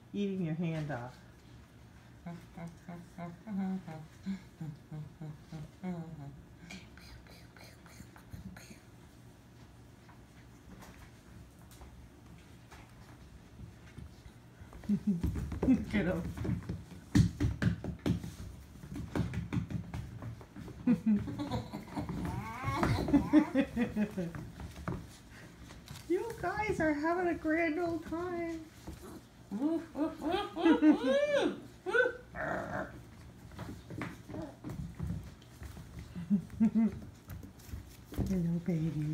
eating your hand off. Get him. You guys are having a grand old time. Hello, baby.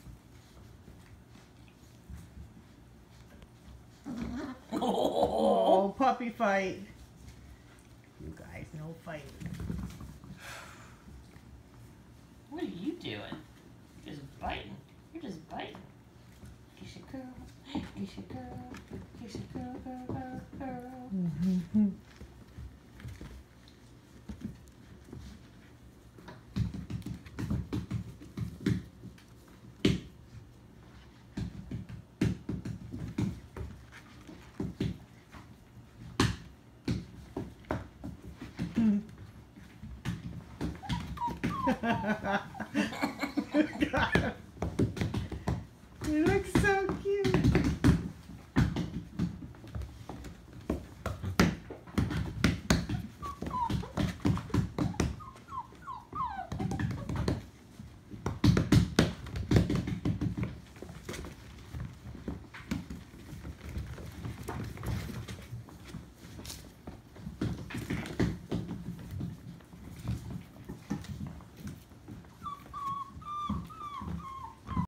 Oh, puppy fight. You guys, no fight. What are you doing? You're just biting. You're just biting. Kiss your girl. Kiss your girl. Kiss your girl, girl, girl, girl. Mm-hmm. Ha ha ha.